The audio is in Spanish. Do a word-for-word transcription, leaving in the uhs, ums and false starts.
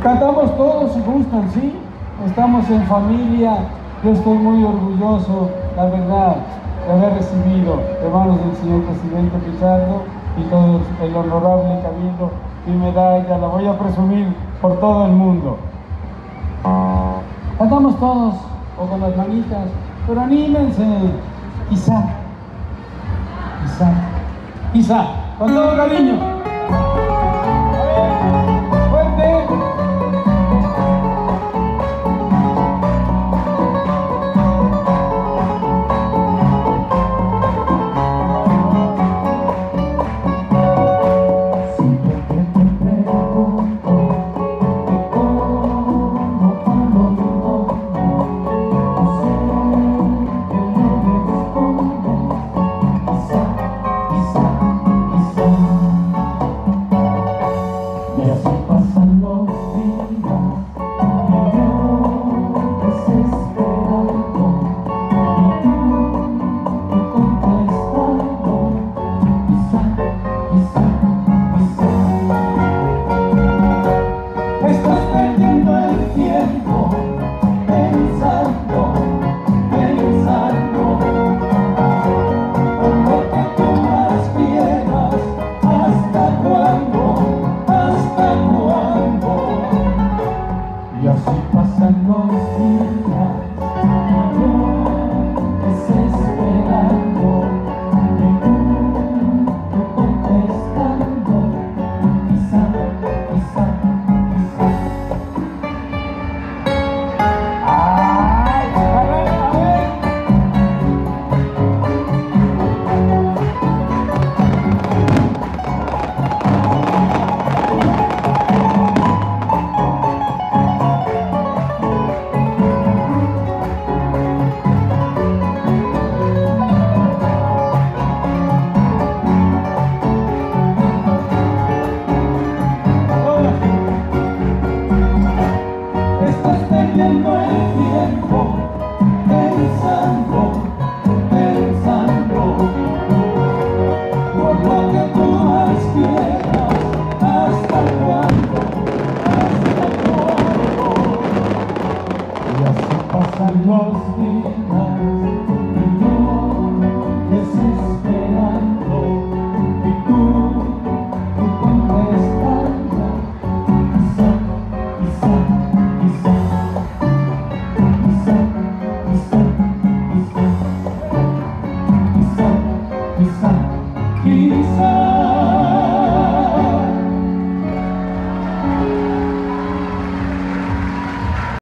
Cantamos todos si gustan, ¿sí? Estamos en familia. Yo estoy muy orgulloso, la verdad, de haber recibido de manos del señor presidente Pizarro y todo el honorable cabildo mi medalla. La voy a presumir por todo el mundo. Cantamos todos, o con las manitas, pero anímense, quizá, quizá, quizá, con todo cariño. Fuerte. Los días